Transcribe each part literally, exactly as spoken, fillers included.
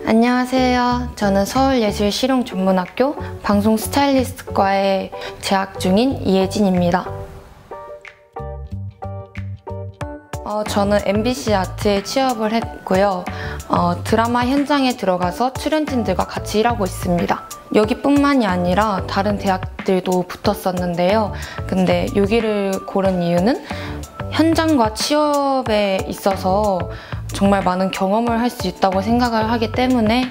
안녕하세요. 저는 서울예술실용전문학교 방송 스타일리스트과에 재학 중인 이혜진입니다. 어, 저는 엠비씨 아트에 취업을 했고요. 어, 드라마 현장에 들어가서 출연진들과 같이 일하고 있습니다. 여기뿐만이 아니라 다른 대학들도 붙었었는데요. 근데 여기를 고른 이유는 현장과 취업에 있어서 정말 많은 경험을 할 수 있다고 생각을 하기 때문에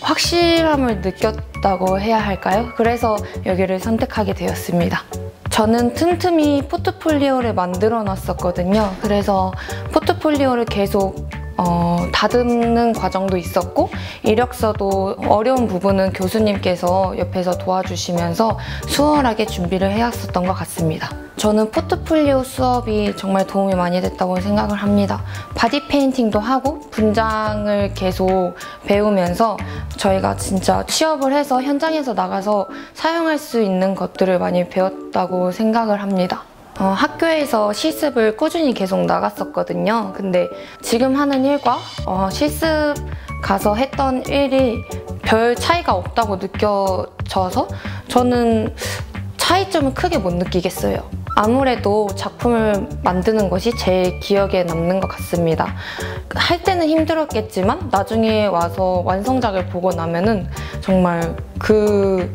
확실함을 느꼈다고 해야 할까요? 그래서 여기를 선택하게 되었습니다. 저는 틈틈이 포트폴리오를 만들어 놨었거든요. 그래서 포트폴리오를 계속 어, 다듬는 과정도 있었고, 이력서도 어려운 부분은 교수님께서 옆에서 도와주시면서 수월하게 준비를 해왔었던 것 같습니다. 저는 포트폴리오 수업이 정말 도움이 많이 됐다고 생각을 합니다. 바디 페인팅도 하고 분장을 계속 배우면서 저희가 진짜 취업을 해서 현장에서 나가서 사용할 수 있는 것들을 많이 배웠다고 생각을 합니다. 어, 학교에서 실습을 꾸준히 계속 나갔었거든요. 근데 지금 하는 일과 어, 실습 가서 했던 일이 별 차이가 없다고 느껴져서 저는 차이점을 크게 못 느끼겠어요. 아무래도 작품을 만드는 것이 제일 기억에 남는 것 같습니다. 할 때는 힘들었겠지만 나중에 와서 완성작을 보고 나면은 정말 그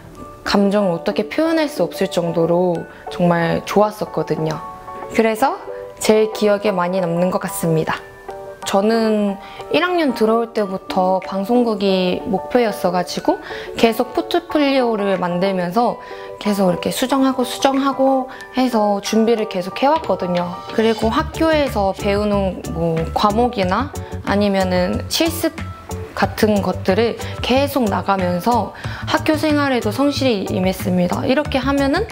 감정을 어떻게 표현할 수 없을 정도로 정말 좋았었거든요. 그래서 제일 기억에 많이 남는 것 같습니다. 저는 일 학년 들어올 때부터 방송국이 목표였어가지고 계속 포트폴리오를 만들면서 계속 이렇게 수정하고 수정하고 해서 준비를 계속 해왔거든요. 그리고 학교에서 배우는 뭐 과목이나 아니면은 실습 같은 것들을 계속 나가면서 학교 생활에도 성실히 임했습니다. 이렇게 하면은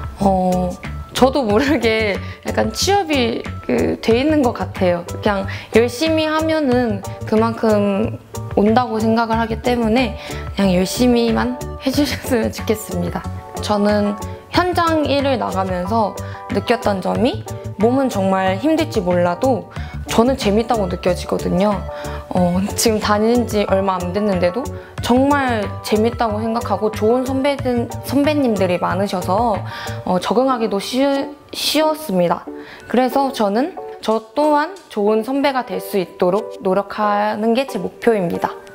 어, 저도 모르게 약간 취업이 그, 돼 있는 것 같아요. 그냥 열심히 하면은 그만큼 온다고 생각을 하기 때문에 그냥 열심히만 해주셨으면 좋겠습니다. 저는 현장 일을 나가면서 느꼈던 점이 몸은 정말 힘들지 몰라도 저는 재밌다고 느껴지거든요. 어, 지금 다닌 지 얼마 안 됐는데도 정말 재밌다고 생각하고 좋은 선배들, 선배님들이 많으셔서 어, 적응하기도 쉬, 쉬웠습니다. 그래서 저는 저 또한 좋은 선배가 될 수 있도록 노력하는 게 제 목표입니다.